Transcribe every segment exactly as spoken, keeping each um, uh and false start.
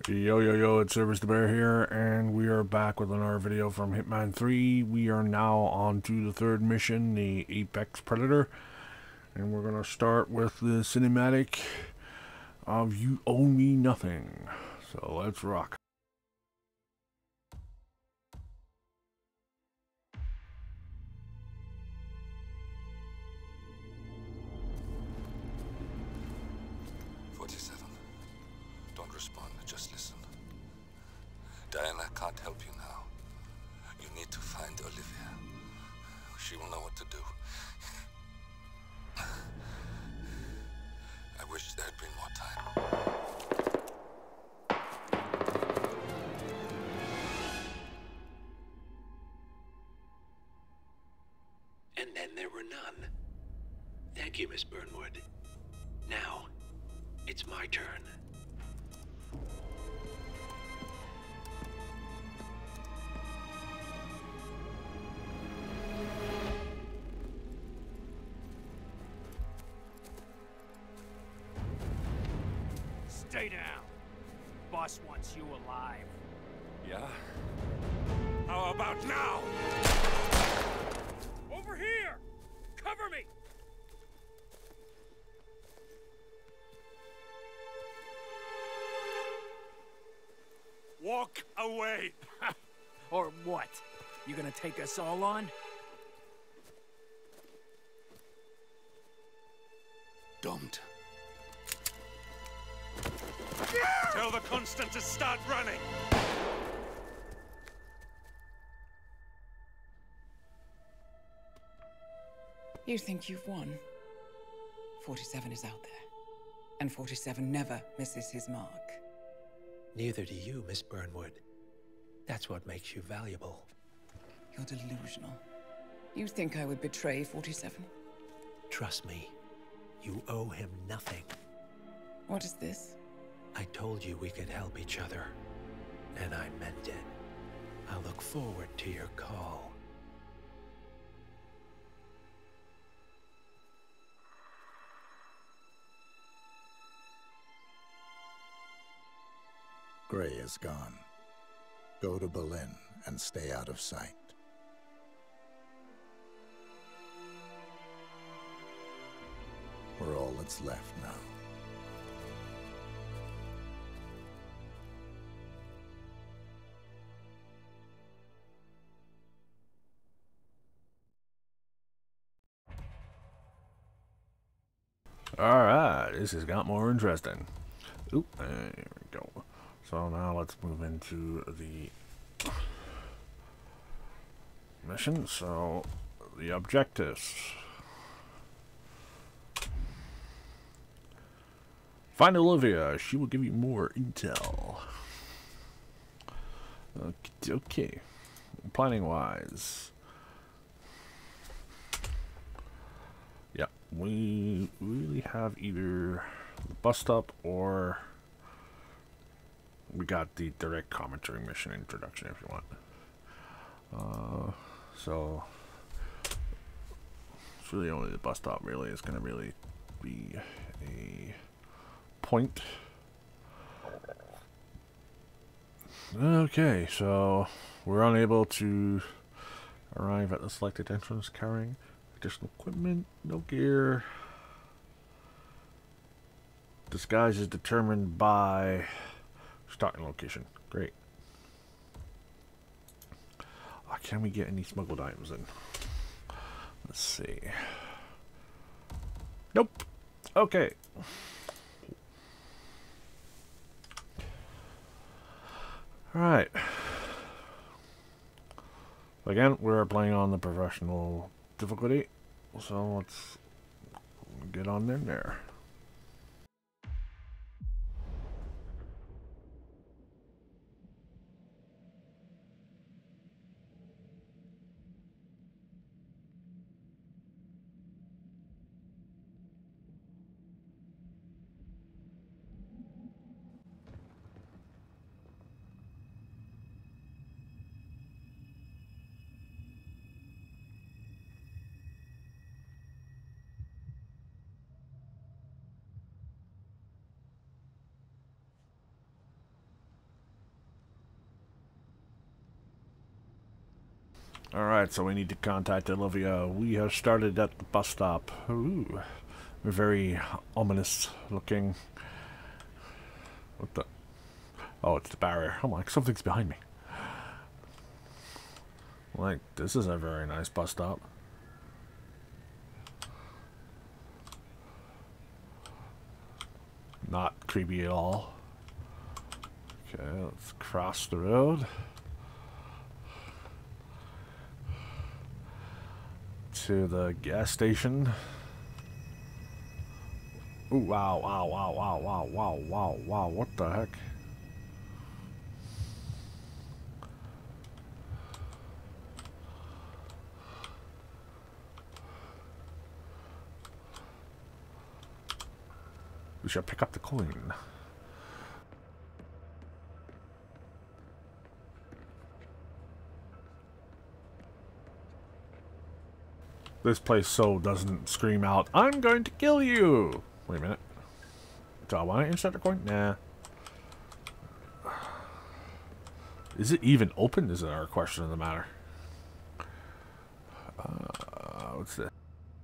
Yo yo yo, it's Service the Bear here, and we are back with another video from Hitman three. We are now on to the third mission, the Apex Predator, and we're gonna start with the cinematic of You Owe Me Nothing. So let's rock. forty-seven. Don't respond, just listen. Diana can't help you now. You need to find Olivia. She will know what to do. I wish there had been more time. And then there were none. Thank you, Miss Burnwood. Now, it's my turn. Stay down. Boss wants you alive. Yeah? How about now? Over here! Cover me! Walk away! Or what? You gonna take us all on? Don't. Tell the Constant to start running! You think you've won? forty-seven is out there. And forty-seven never misses his mark. Neither do you, Miss Burnwood. That's what makes you valuable. You're delusional. You think I would betray forty-seven? Trust me, you owe him nothing. What is this? I told you we could help each other, and I meant it. I look forward to your call. Gray is gone. Go to Berlin and stay out of sight. We're all that's left now. Alright, this has got more interesting. Oop, there we go. So now let's move into the mission. So, the objectives. Find Olivia. She will give you more intel. Okay, okay. Planning wise. Yeah, we really have either the bus stop or we got the direct commentary mission introduction if you want. Uh, so it's really only the bus stop really is going to really be a point. Okay, so we're unable to arrive at the selected entrance carrying additional equipment, no gear. Disguise is determined by starting location. Great. Oh, can we get any smuggled items in? Let's see. Nope. Okay. Alright. Again, we're playing on the professional difficulty, so let's get on in there. Alright, so we need to contact Olivia. We have started at the bus stop. Ooh. We're very ominous looking. What the? Oh, it's the barrier. I'm like, something's behind me. Like, this is a very nice bus stop. Not creepy at all. Okay, let's cross the road. To the gas station. Ooh, wow, wow, wow, wow, wow, wow, wow, wow, what the heck? We should pick up the coin. This place so doesn't scream out, I'm going to kill you! Wait a minute. Do I want to insert the coin? Nah. Is it even open? Is our question of the matter. Uh, what's this?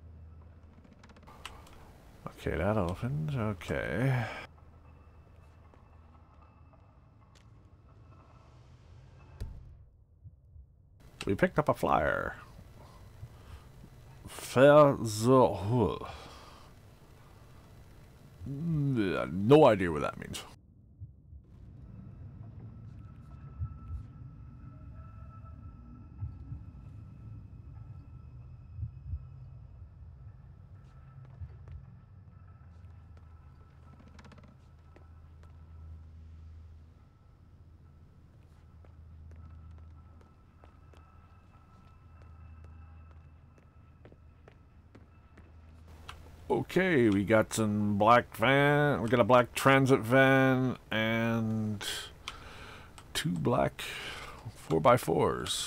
Okay, that opened. Okay. We picked up a flyer. Versuch. No idea what that means. Okay, we got some black van, we got a black transit van, and two black four by fours.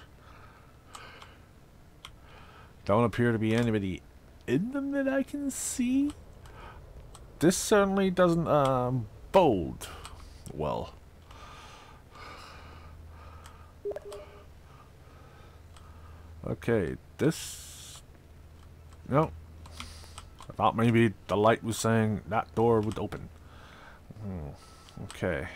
Don't appear to be anybody in them that I can see. This certainly doesn't um, bode well. Okay, this... No. I thought maybe the light was saying that door would open. Hmm. Okay.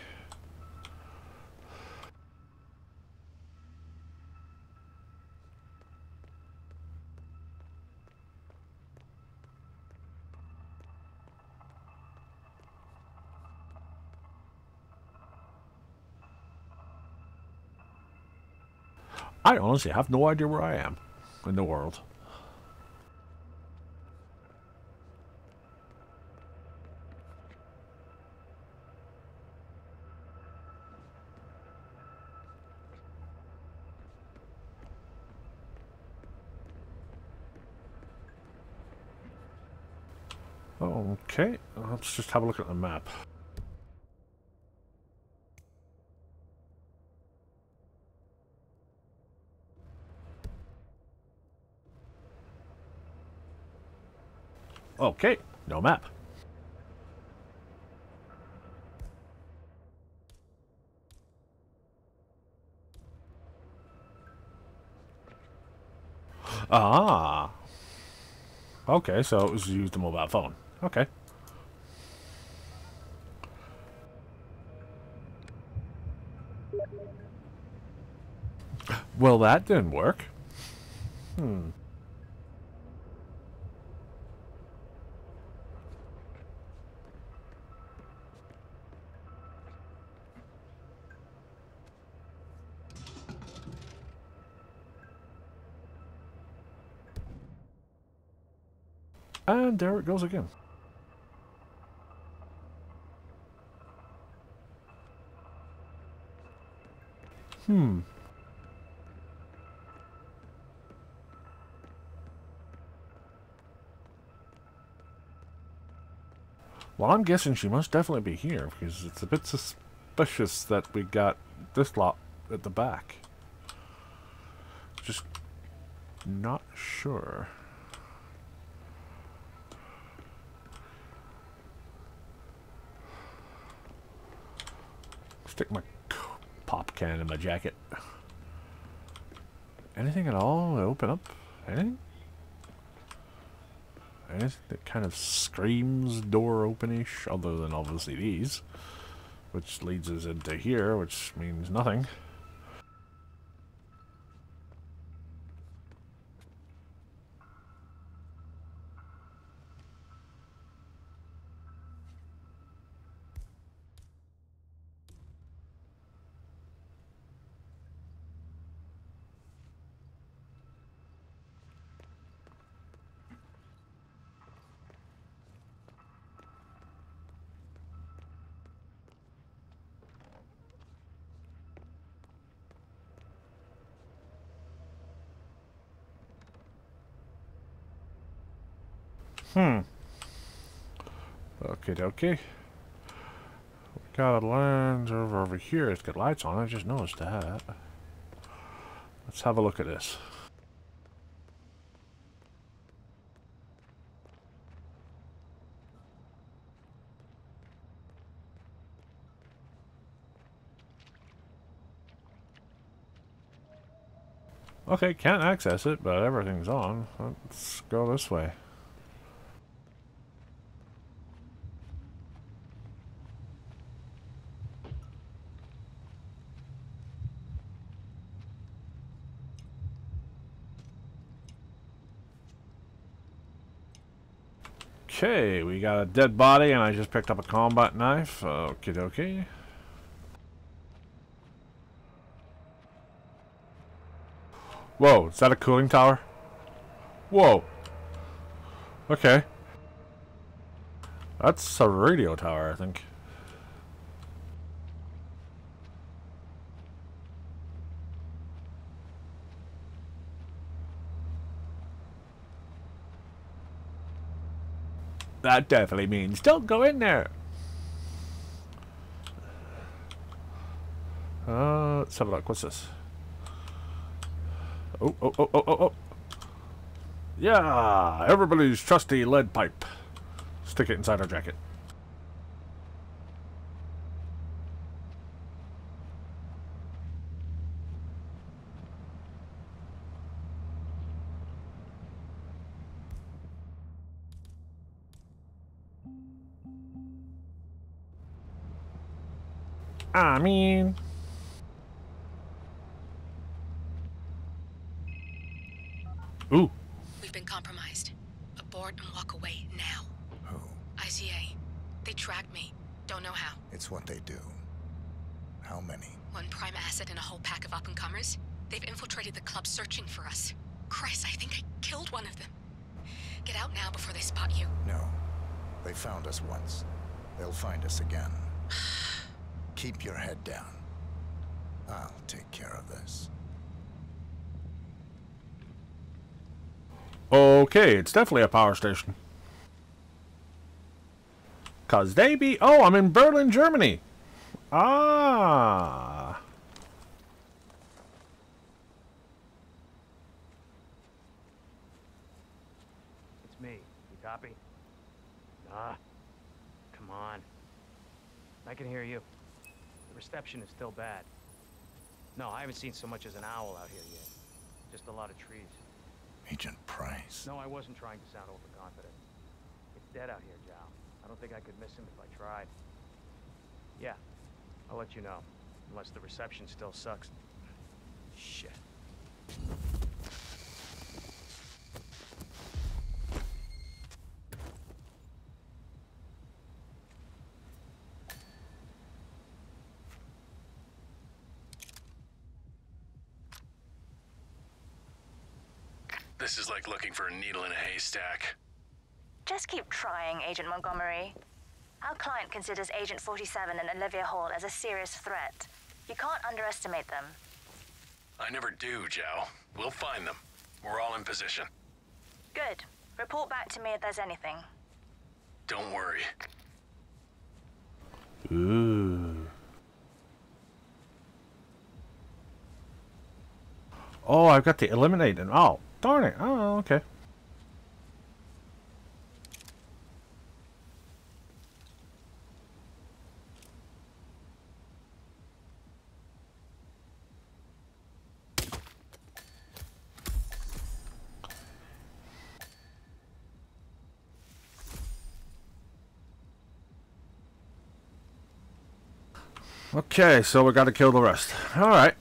I honestly have no idea where I am in the world. Okay, let's just have a look at the map. Okay, no map. Ah. Okay, so it was used the mobile phone. Okay. Well, that didn't work. Hmm. And there it goes again. Hmm. Well, I'm guessing she must definitely be here, because it's a bit suspicious that we got this lot at the back. Just not sure. Stick my pop can in my jacket. Anything at all open up? Anything? Anything that kind of screams door open-ish, other than obviously these, which leads us into here, which means nothing. Hmm. Okay, okay. We got a lens over over here. It's got lights on. I just noticed that. Let's have a look at this. Okay, can't access it, but everything's on. Let's go this way. Okay, we got a dead body, and I just picked up a combat knife. Okie dokie. Whoa, is that a cooling tower? Whoa. Okay. That's a radio tower, I think. That definitely means don't go in there. Uh, let's have a look. What's this? Oh, oh, oh, oh, oh, oh. Yeah, everybody's trusty lead pipe. Stick it inside our jacket. I mean... Ooh. We've been compromised. Abort and walk away now. Who? I C A. They tracked me. Don't know how. It's what they do. How many? One prime asset and a whole pack of up-and-comers. They've infiltrated the club searching for us. Christ, I think I killed one of them. Get out now before they spot you. No. They found us once. They'll find us again. Keep your head down. I'll take care of this. Okay, it's definitely a power station. Cause they be... Oh, I'm in Berlin, Germany. Ah. It's me. You copy? Ah. Come on. I can hear you. The reception is still bad. No, I haven't seen so much as an owl out here yet. Just a lot of trees. Agent Price. No, I wasn't trying to sound overconfident. It's dead out here, Zhao. I don't think I could miss him if I tried. Yeah, I'll let you know. Unless the reception still sucks. Shit. This is like looking for a needle in a haystack. Just keep trying, Agent Montgomery. Our client considers Agent forty-seven and Olivia Hall as a serious threat. You can't underestimate them. I never do, Zhao. We'll find them. We're all in position. Good. Report back to me if there's anything. Don't worry. Ooh. Oh, I've got to eliminate them. Oh, darn it. Oh, okay. Okay, so we gotta kill the rest. Alright.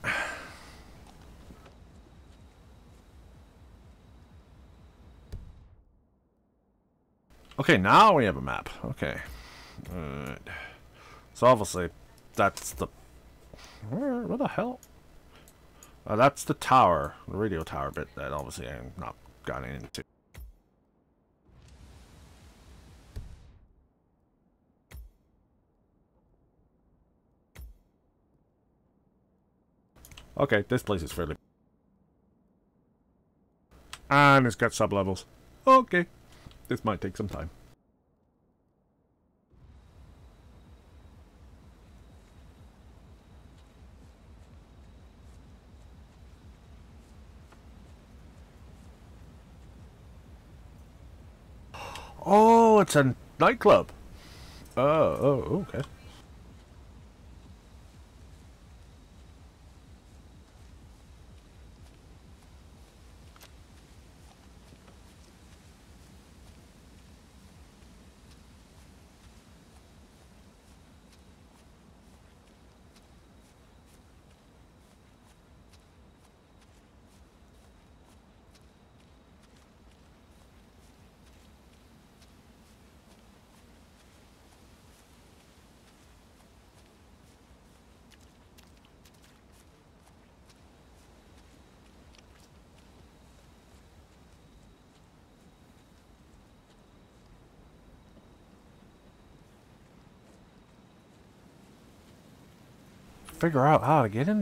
Okay, now we have a map. Okay. Alright. So obviously, that's the... Where, where the hell? Uh, that's the tower, the radio tower bit that obviously I'm not gotten into. Okay, this place is fairly... And it's got sub-levels. Okay. This might take some time. Oh, it's a nightclub. Oh, oh, okay. Figure out how to get in.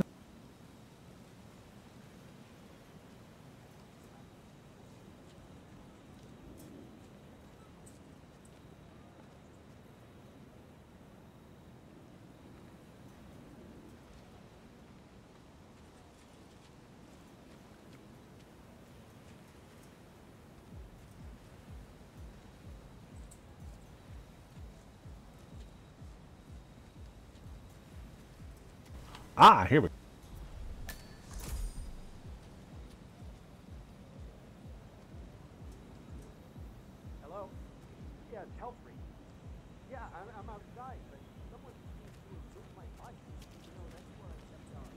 Ah, here we go. Hello? Yeah, it's Helfrey. Yeah, I'm, I'm outside, but someone seems to have moved my bike. You know, that's where I stepped on.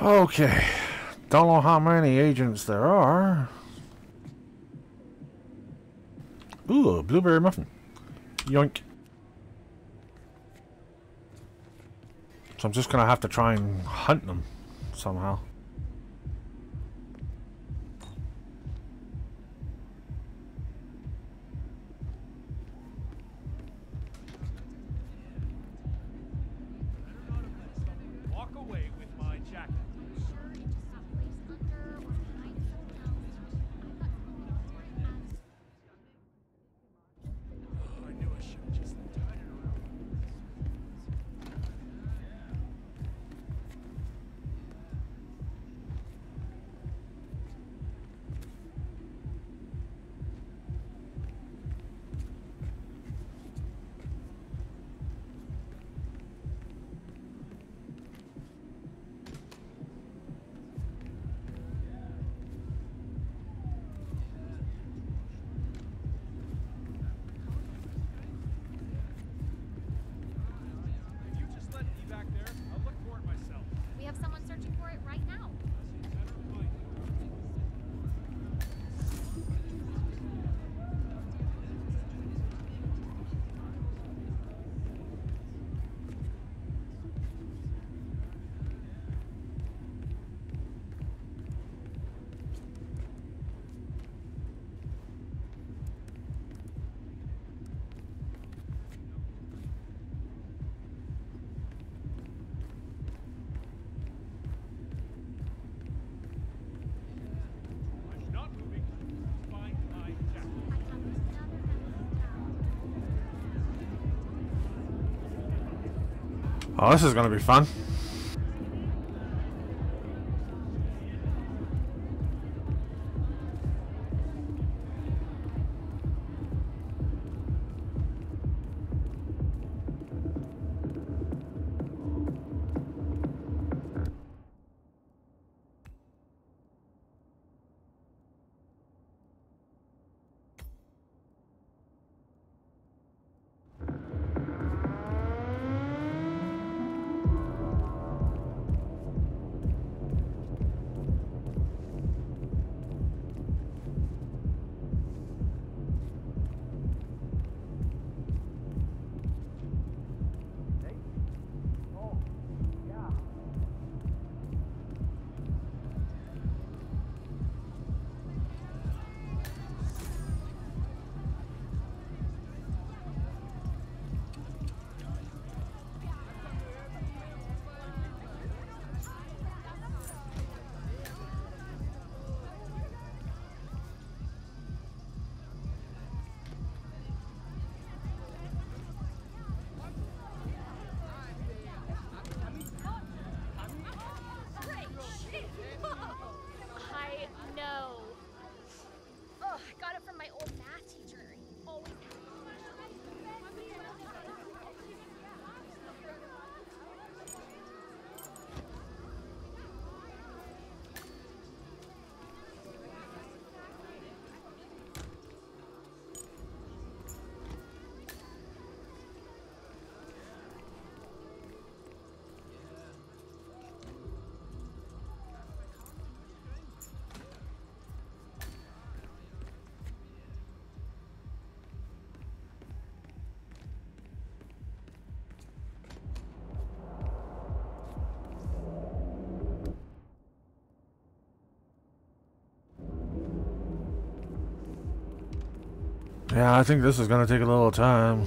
Okay. Don't know how many agents there are. Ooh, a blueberry muffin. Yoink. So I'm just gonna have to try and hunt them somehow. Walk away with my jacket. I knew I should have just tied it around. If you just let me back there, I'll look for it myself. We have someone searching for it right now. I'm not moving. Find my jacket. Oh, this is gonna be fun. I know. Oh, I got it from my old math teacher. Always. Yeah, I think this is gonna take a little time.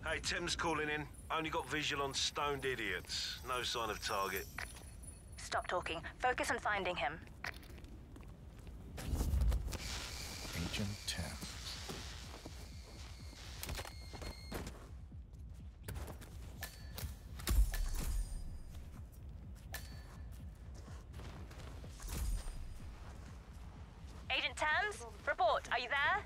Hey, Tim's calling in. Only got visual on stoned idiots. No sign of target. Stop talking. Focus on finding him. Agent Thames. Agent Thames, report. Are you there?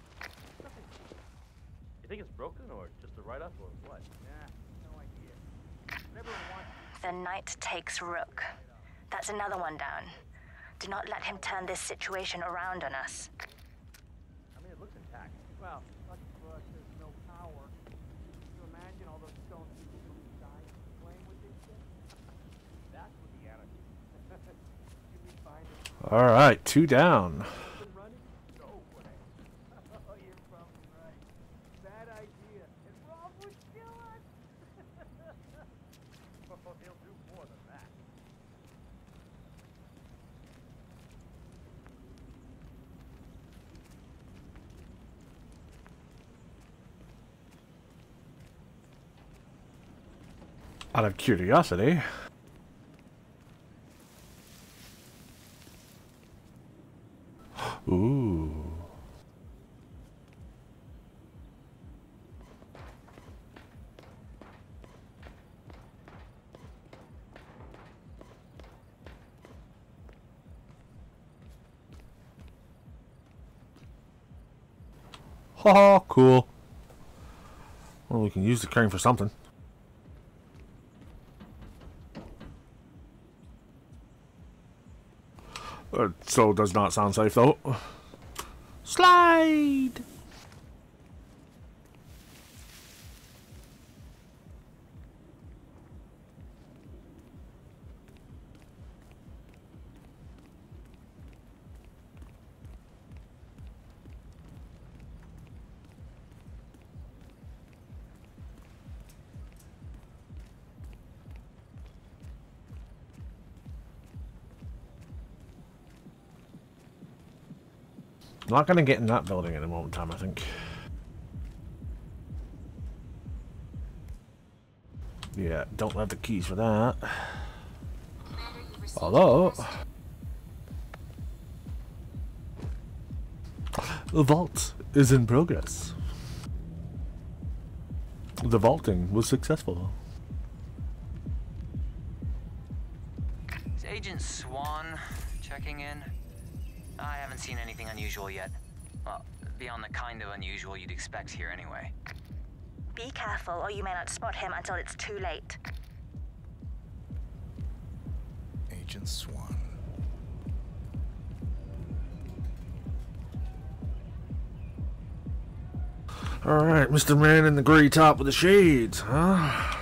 You think it's broken or just a write-up or what? Yeah, no idea. Never want. The Knight takes Rook. That's another one down. Do not let him turn this situation around on us. I mean, it looks intact. Well, lucky for us, there's no power. Can you imagine all those stone people from the side playing with this shit? That's what the anarchy. Should we find it? All right, two down. Out of curiosity. Ooh. Ha, cool. Well, we can use the crane for something. Uh, so does not sound safe though. Slide! Not gonna get in that building at the moment in time, I think. Yeah, don't have the keys for that. Although the vault is in progress. The vaulting was successful. Is Agent Swan checking in? I haven't seen anything unusual yet. Well, beyond the kind of unusual you'd expect here anyway. Be careful or you may not spot him until it's too late. Agent Swan. Alright, Mister Man in the gray top with the shades, huh?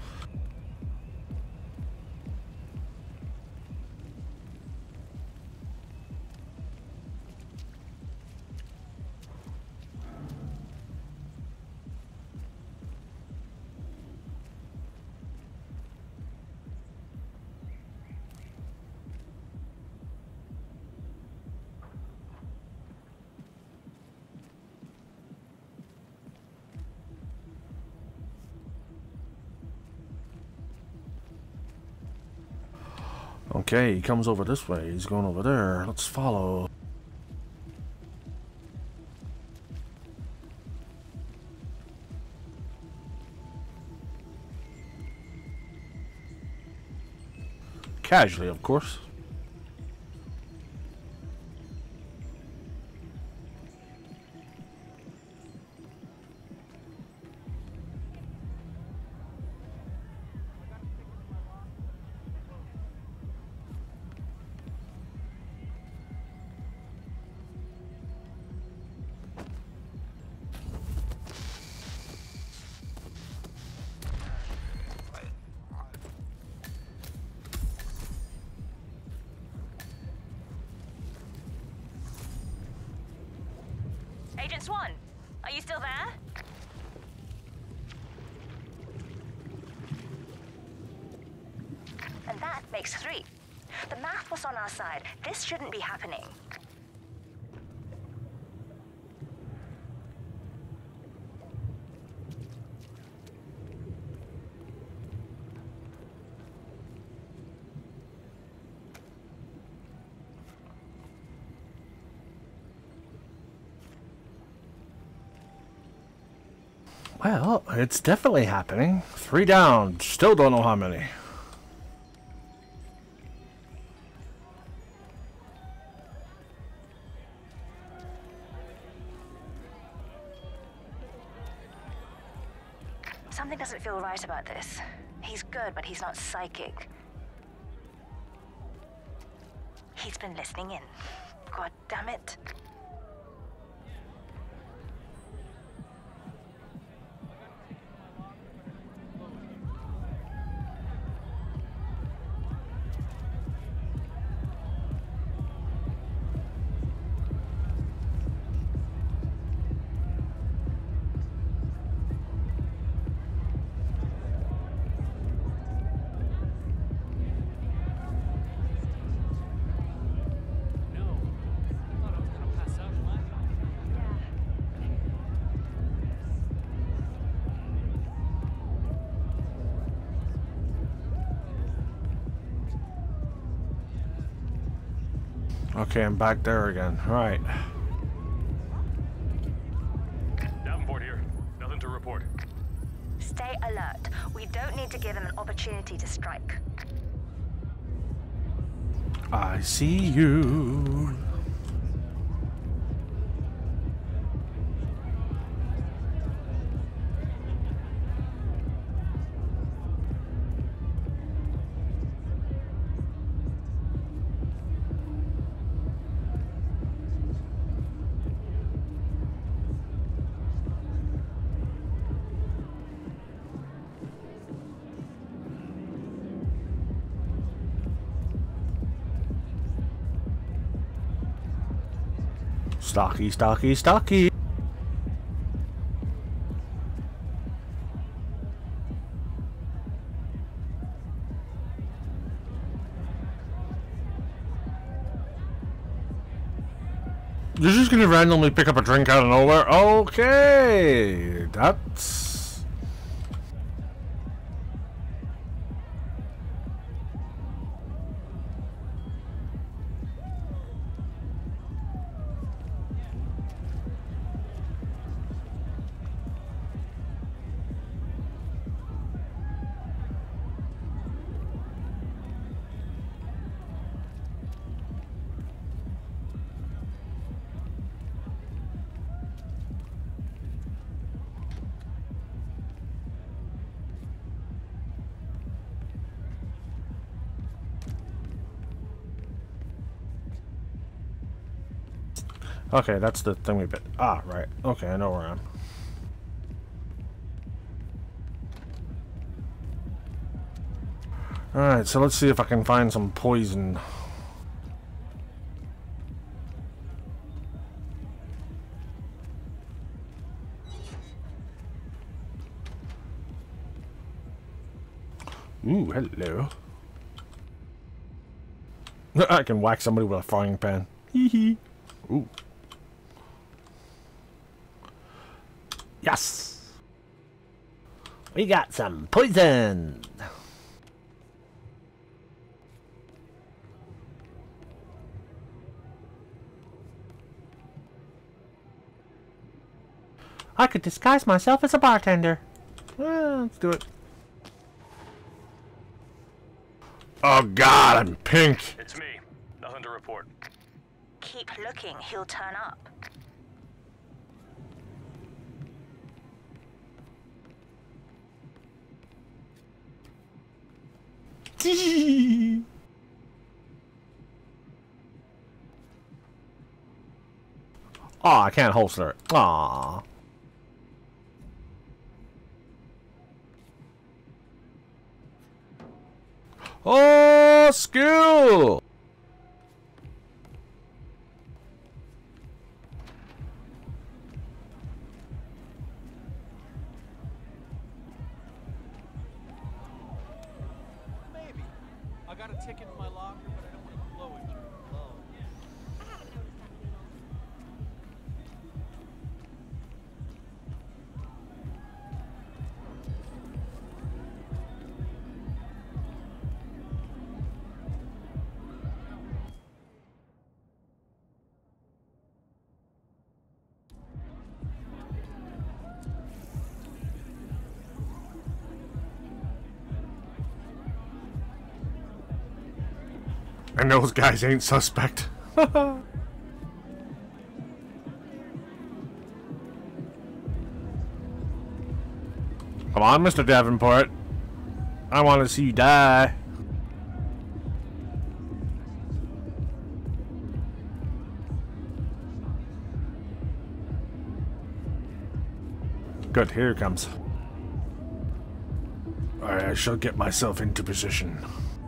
Okay, he comes over this way. He's going over there. Let's follow. Casually, of course. Agent Swan, are you still there? And that makes three. The math was on our side. This shouldn't be happening. Well, it's definitely happening. Three down. Still don't know how many. Something doesn't feel right about this. He's good, but he's not psychic. He's been listening in. God damn it. Okay, I'm back there again. Right. Davenport here. Nothing to report. Stay alert. We don't need to give him an opportunity to strike. I see you. Stocky, stocky, stocky. You're just gonna randomly pick up a drink out of nowhere? Okay, that's... Okay, that's the thing we bit. Ah, right. Okay, I know where I am. Alright, so let's see if I can find some poison. Ooh, hello. I can whack somebody with a frying pan. Hee hee. Ooh. Yes! We got some poison! I could disguise myself as a bartender. Well, let's do it. Oh god, I'm pink! It's me. Nothing to report. Keep looking, he'll turn up. Oh, I can't holster it. Aww. Oh, skill! Maybe. I got a ticket in my locker, but I don't want to blow it during the load. And those guys ain't suspect. Come on, Mister Davenport. I want to see you die. Good, here it comes. Alright, I shall get myself into position.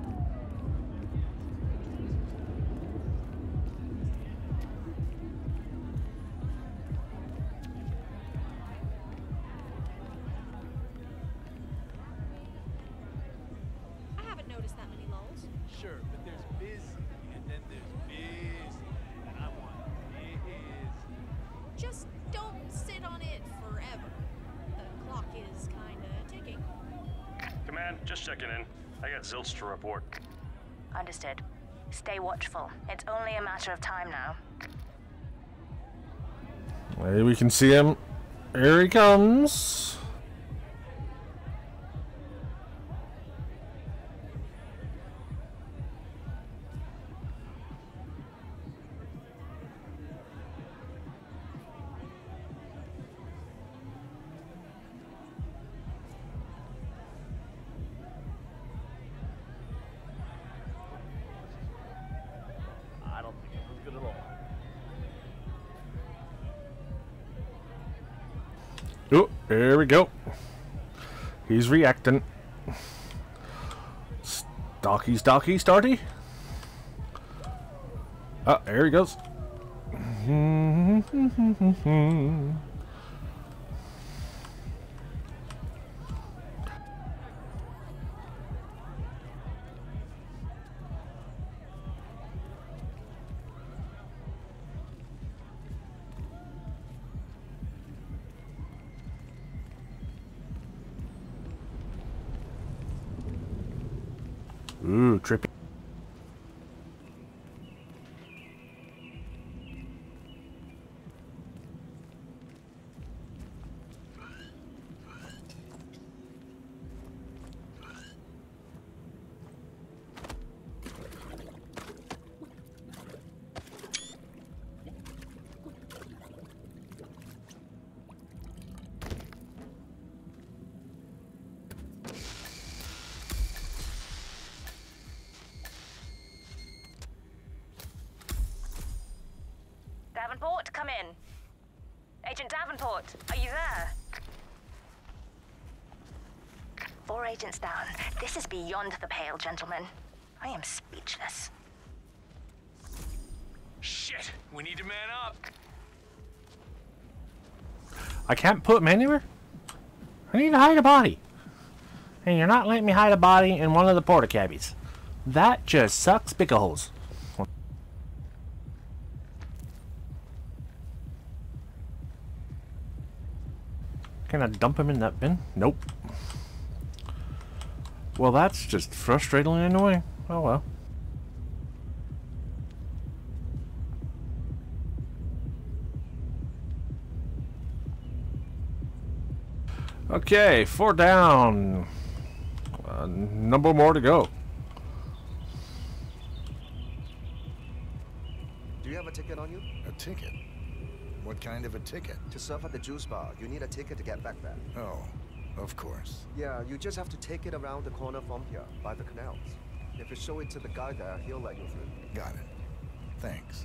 I haven't noticed that many lulls. Sure, but there's busy, and then there's busy, and I want busy. Just don't sit on it forever. The clock is kinda ticking. Command, just checking in. I got zilch to report. Understood. Stay watchful. It's only a matter of time now. Maybe we can see him. Here he comes. I don't think it was good at all. Oh, here we go. He's reacting. Stocky, stocky, starty. Oh, there he goes. Ooh, trippy. Davenport, come in. Agent Davenport, are you there? Four agents down. This is beyond the pale, gentlemen. I am speechless. Shit! We need to man up! I can't put him anywhere? I need to hide a body. And you're not letting me hide a body in one of the porta cabbies. That just sucks big holes. Can I dump him in that bin? Nope. Well, that's just frustratingly annoying. Oh well. Okay, four down. A number more to go. Do you have a ticket on you? A ticket? What kind of a ticket? To serve at the juice bar, you need a ticket to get back there. Oh, of course. Yeah, you just have to take it around the corner from here, by the canals. If you show it to the guy there, he'll let you through. Got it. Thanks.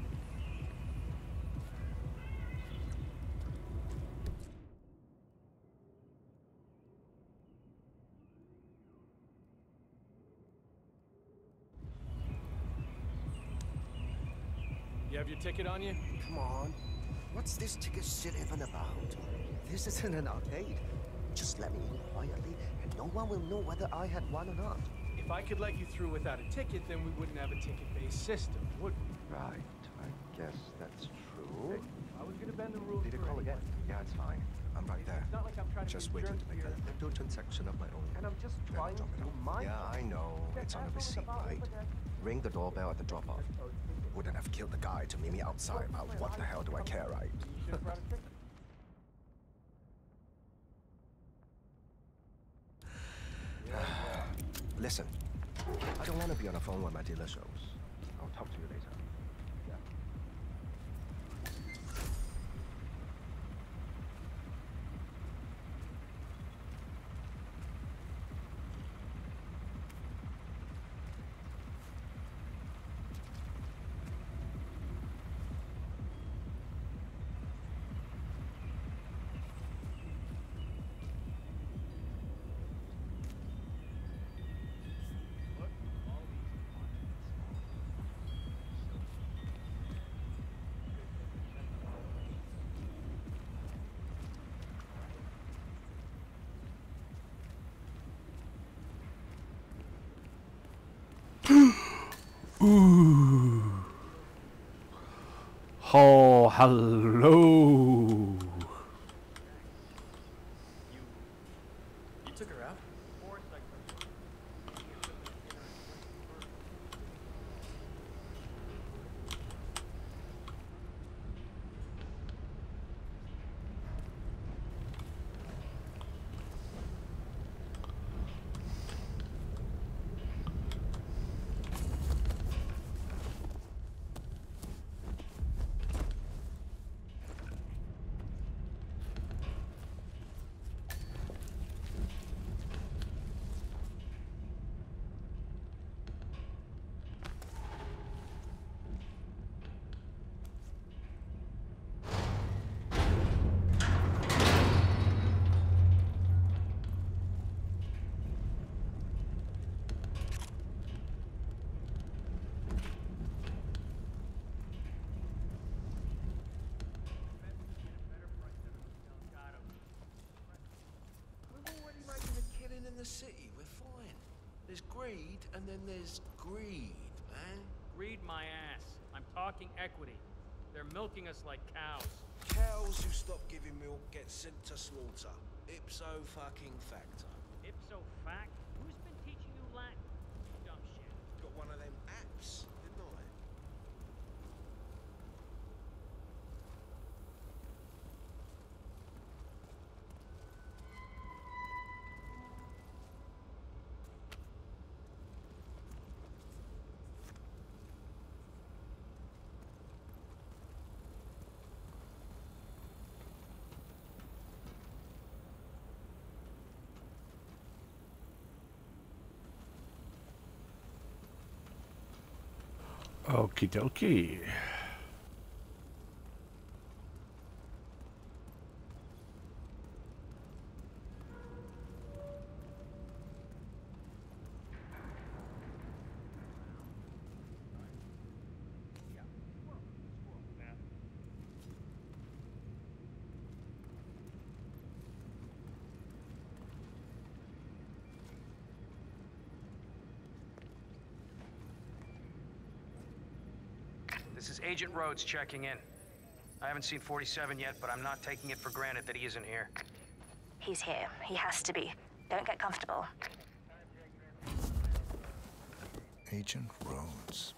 You have your ticket on you? Come on. What's this ticket shit even about? This isn't an arcade. Just let me in quietly, and no one will know whether I had one or not. If I could let you through without a ticket, then we wouldn't have a ticket-based system, would we? Right, I guess that's true. Hey, I was gonna bend the rules. Did you call again? Yeah, it's fine. I'm right there. It's not like I'm trying to Just be a waiting jerk to make here. a little transaction of my own. And I'm just Then trying drop to it do off. my Yeah, job. I know. It's on the receipt, right? Ring the doorbell at the drop-off. Wouldn't have killed the guy to meet me outside, but what the hell do I care, right? Listen, I don't want to be on the phone with my dealer shows. I'll talk to you later. Yeah. Ooh. Oh, hello. You took her out? The city, we're fine. There's greed, and then there's greed, man. Read my ass. I'm talking equity. They're milking us like cows. Cows who stop giving milk get sent to slaughter. Ipso fucking facto. Ipso fact? Who's been teaching you Latin? Dumb shit. Got one of them apps, didn't I? Okie dokie. This is Agent Rhodes checking in. I haven't seen forty-seven yet, but I'm not taking it for granted that he isn't here. He's here. He has to be. Don't get comfortable. Agent Rhodes.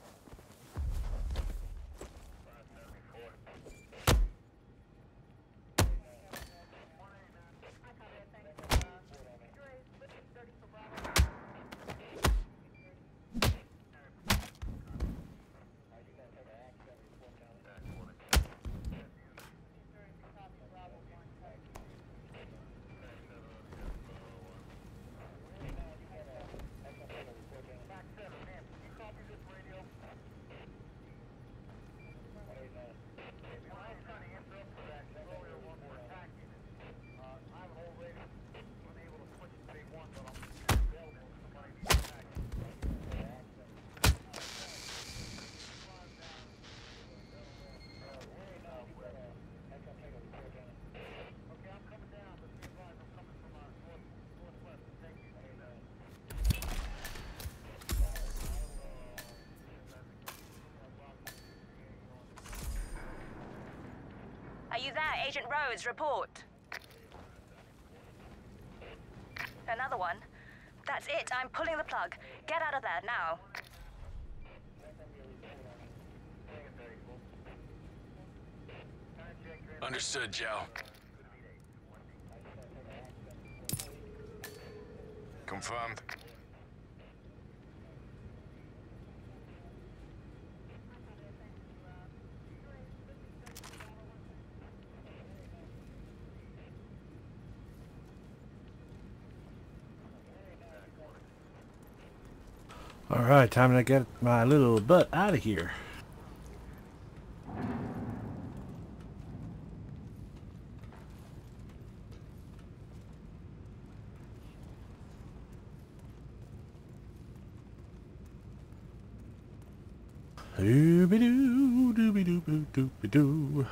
Are you there, Agent Rhodes? Report. Another one? That's it. I'm pulling the plug. Get out of there, now. Understood, Joe. Confirmed. Alright, time to get my little butt out of here. Dooby-doo, dooby-doo, dooby-doo.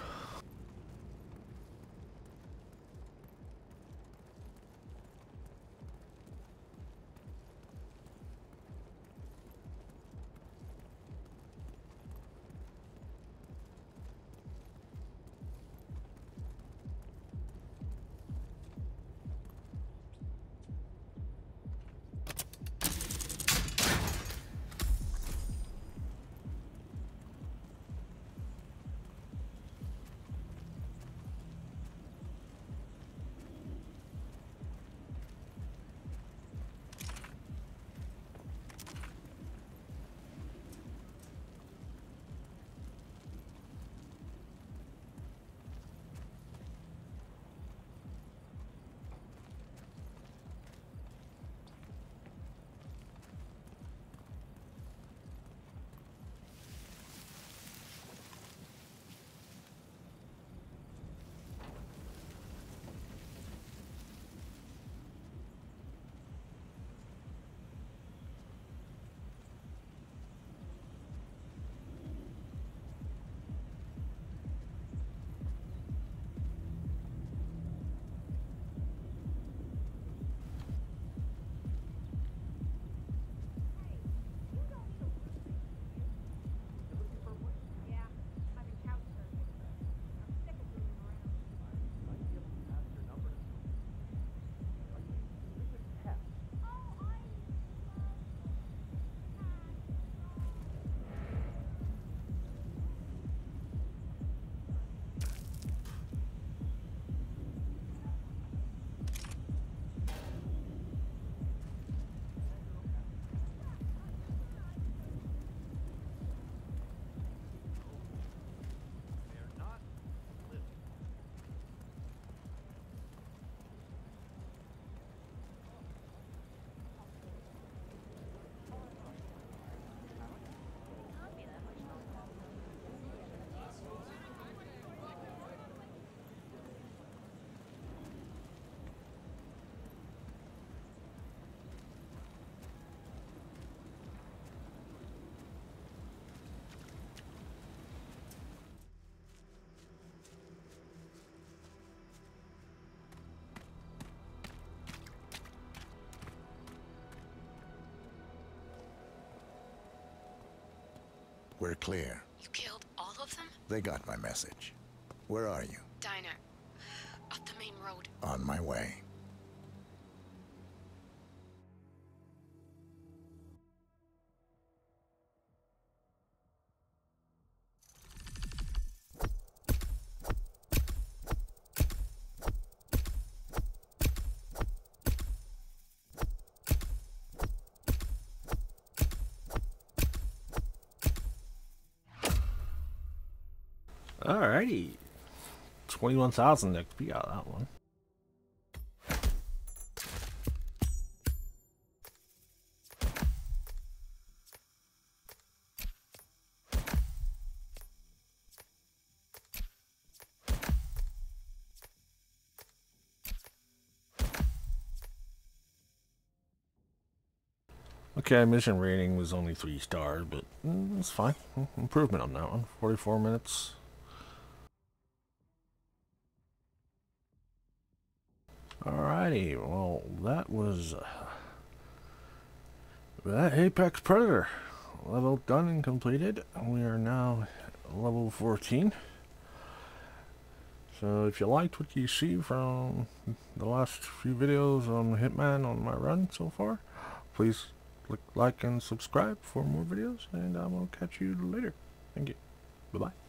We're clear. You killed all of them? They got my message. Where are you? Diner. Up the main road. On my way. Alrighty. twenty-one thousand X P out of that one. Okay, mission rating was only three stars, but mm, it's fine. Improvement on that one. forty-four minutes. Alrighty, well, that was uh, that Apex Predator. Level done and completed. We are now level fourteen. So if you liked what you see from the last few videos on Hitman on my run so far, please click like and subscribe for more videos, and I will catch you later. Thank you. Bye-bye.